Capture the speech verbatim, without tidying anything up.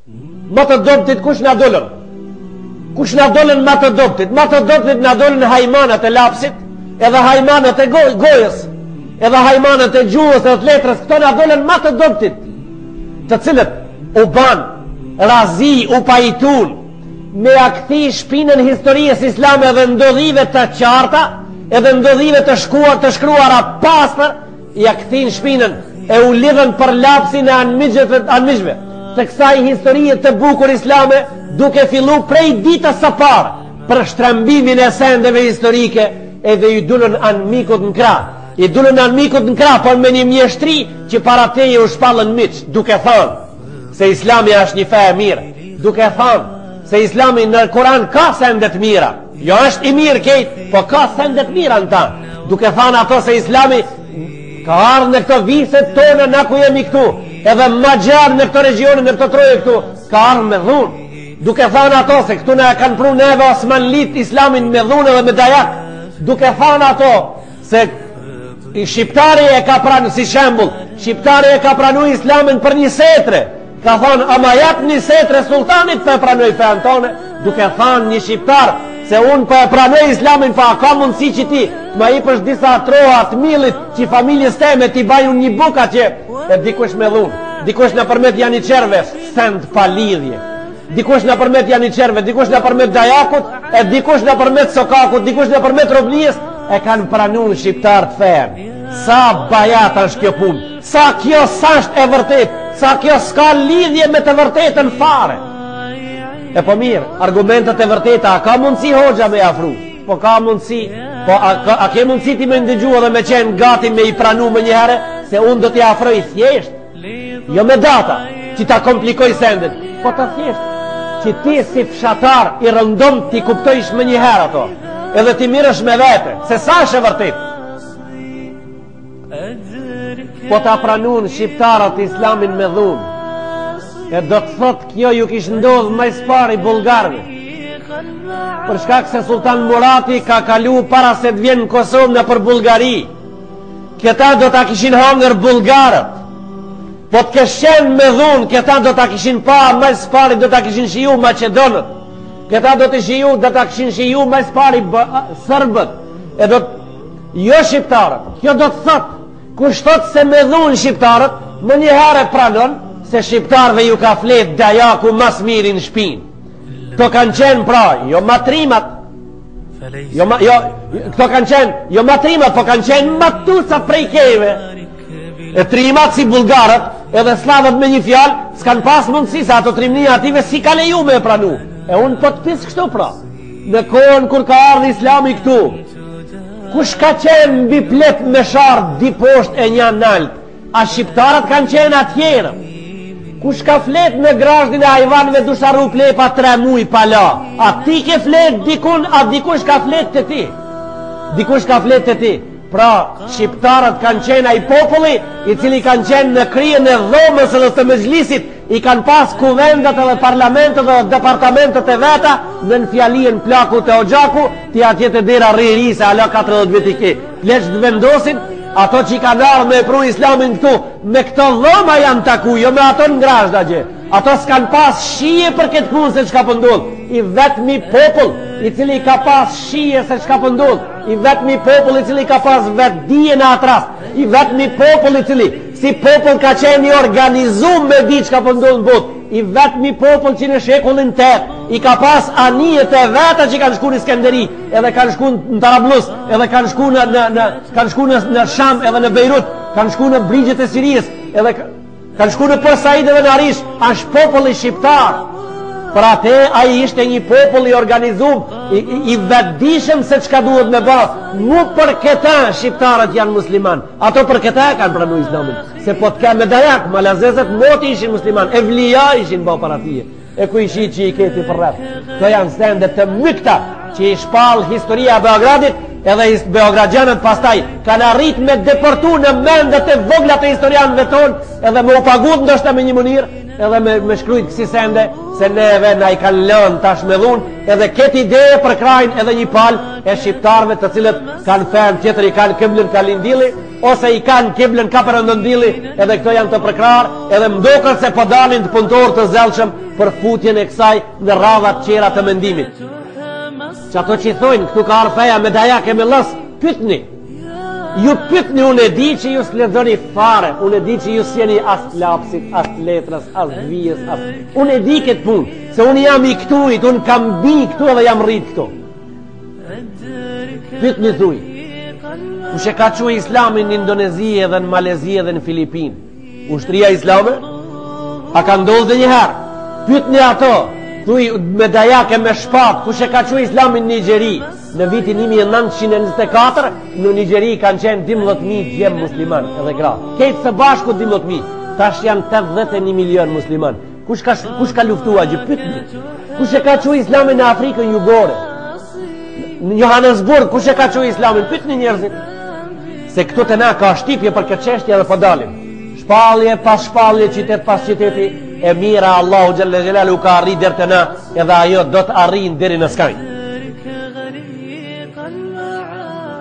Më të dobtit kush na dolën? Kush na dolën më të dobtit? Më të dobtit na dolën hajmanat e lapsit, edhe hajmanat e goj, gojës, edhe hajmanat e gjuhës e të letrës. Këto na dolën më të dobtit, të cilët u ban razi, u pajtun me akthi shpinën historisë islame dhe ndodhive të qarta, edhe ndodhive të shkuar të shkruara pastër, i akthin shpinën e u lidhen për lapsin e anmiqve të kësaj historie të bukur islame, duke fillu prej ditës së parë për shtrembimin e sendeve historike, edhe i dulën anmikut në krah. I dulën anmikut në krah, por me një mjeshtri që para teje u shpallën miq, duke thënë se Islami është një fe e mirë, duke thënë se Islami në Kur'an ka sendet mira. Jo është i mirë kejt, po ka sendet mira në ta. Duke thënë ato se Islami ka ardhur në këto viset tona, na ku jemi këtu, edhe ma gjarë në këto regione, në këto troje këtu, ka ardhur me dhunë. Duke thënë ato se këtu na kanë pru neve Osmanlit Islamin me dhunë dhe me dajak. Duke thënë ato se i shqiptari e ka pranu, si shembull, shqiptari e ka pranu Islamin për një setre. Ka thonë, ama jap një setre sultanit për e pranoj fejën tone. Duke thënë një shqiptar se unë për e pranoj Islamin, pa ka mundësi që ti të ma i përsh disa troa të milit që familjes teme ti bajun një buka që e dikush me dhunë, dikush në përmet janë i qerve send pa lidhje, dikush në përmet janë i qerve, dikush në përmet dajakut, e dikush në përmet sokakut, dikush në përmet robnijës, e kanë pranun shqiptar të fejën. Sa bajat është kjo punë, sa kjo sasht e vërtet, sa kjo s'ka lidhje me të vërtetën fare. E po mirë, argumentet e vërteta, a ka mundësi hoxha me afru? Po ka mundësi, po a, a, a ke mundësi ti me ndëgjua dhe me qenë gati me i pranu më njëherë, se unë do t'i afroj thjesht, jo me data, që ta komplikoj sendet, po të thjesht, që ti si fshatar i rëndom t'i kuptojsh më njëherë ato, edhe ti mirësh me vete, se sa është e vërtet. Po ta pranun shqiptarat Islamin me dhunë, e do të thot kjo ju kish ndodh më së pari bulgarëve, për shkak se Sultan Murati ka kalu para se të vjen në Kosovë në për Bulgari. Këta do ta kishin hangër bulgarët, po të këshen me dhunë, këta do ta kishin pa më së pari, do ta kishin shiju Macedonët, këta do të shiju, do ta kishin shiju më së pari Serbët, e do të, jo shqiptarët. Kjo do të thot, kushtot se me dhunë shqiptarët, më njëherë pranon se shqiptarve ju ka flet dajaku mas mirin shpin. Këto kanë qenë pra, jo matrimat, jo, ma, jo, këto kanë qenë, jo matrimat, po kanë qenë matucat prej keve. E trimat si bulgarët, edhe slavët me një fjalë, s'kanë pas mundësi se ato trimnia ative si ka leju me e pranu. E unë po të pisë kështu pra, në kohën kur ka ardhë Islami këtu, kush ka qenë mbi plet me sharë di posht e një nalt, a shqiptarët kanë qenë atjerë. Kush ka flet në grashdin e ajvanve dusharu plepa tre muj pala, a ti ke flet dikun, a dikush ka flet të ti, dikush ka flet të ti. Pra shqiptarët kanë qenë ai populli i cili kanë qenë në kryen e dhomës dhe të mezhlisit, i kanë pas kuvendat dhe parlamentet dhe departamentet e veta, në në fjalien plaku të oxhaku, ti atje të dera riri se ala katërdhjetë vjet i ke. Pleq të vendosin, ato që i kanë ardhur me pru Islamin këtu, me këto dhoma janë taku, jo me ato në grashda gje. Ato s'kan pas shije për këtë punë se çka po ndodh. I vetmi popull i cili ka pas shije se çka po ndodh, i vetmi popull i cili ka pas vet dije në atë rast, i vetmi popull i cili si popull ka qenë i organizuar me di çka po ndodh në botë, i vetmi popull që në shekullin tetë i ka pas anijet e veta që kanë shku në Skënderi, edhe kanë shku në Tarablus, edhe kanë shku në, në, në, kanë shku në, në Sham, edhe në Beirut, kanë shku në brigjet e Sirijës, edhe kanë shku në Porsaid edhe në Arish. Është populli shqiptar. Për atë ai ishte një popull i organizuar, i, i, i vetëdijshëm se çka duhet me bë. Mu për këta shqiptarët janë musliman. Ato për këta kanë pranuar Islamin. Se po të ka me dajak, malazezet moti ishin musliman, evlija ishin bë para tije. E ku ishi që i keti për rreth. Këto janë sende të mykta që i shpall historia e Beogradit, edhe beogradjanët pastaj kanë arrit me deportu në mendet e vogla të historianëve tonë, edhe me u pagut ndoshta me një mënyrë, edhe me, me shkrujt kësi sende, se neve na i kanë lënë tash me dhunë, edhe këtë ide për krajnë edhe një palë e shqiptarëve të cilët kanë fen tjetër, i kanë këmblën kalindili, ose i kanë kiblën ka për ndondili, edhe këto janë të prekrar, edhe mdokër se po dalin të punëtor të zelshëm për futjen e kësaj në radhat qera të mendimit. Që ato që i thojnë, këtu ka arfeja me daja kemi lës, pytni. Ju pytni, unë e di që ju s'ledzoni fare, unë e di që ju s'jeni as lapsit, as letrës, as vijës, as... Unë e di këtë punë, se unë jam i këtuit, unë kam bi këtu edhe jam rrit këtu. Pytni thuj, kush e ka quaj islamin në Indonezi edhe në Malezi edhe në Filipin? Ushtria islame? A ka ndodhë dhe njëherë? Pytni ato, thuj me dajake me shpat, kush e ka quaj islamin në Nigeri? Në vitin një mijë e nëntëqind e njëzet e katër, në Nigeri kanë qenë dymbëdhjetë mijë gjemë musliman edhe gra. Kejtë së bashku dymbëdhjetë mijë, tash janë tetëdhjetë e një milion musliman. Kush ka, kush ka luftua gjë? Pytni. Kush e ka quaj islamin në Afrikën jugore? Në Johannesburg, kush e ka quaj islamin? Pytni njerëzit. Se këtu të na ka shtipje për këtë çështje dhe po dalim. Shpallje pas shpallje, qytet pas qyteti, e mira Allahu xhalla xhelalu ka arrit deri te na, edhe ajo do të arrijë deri në skajnë.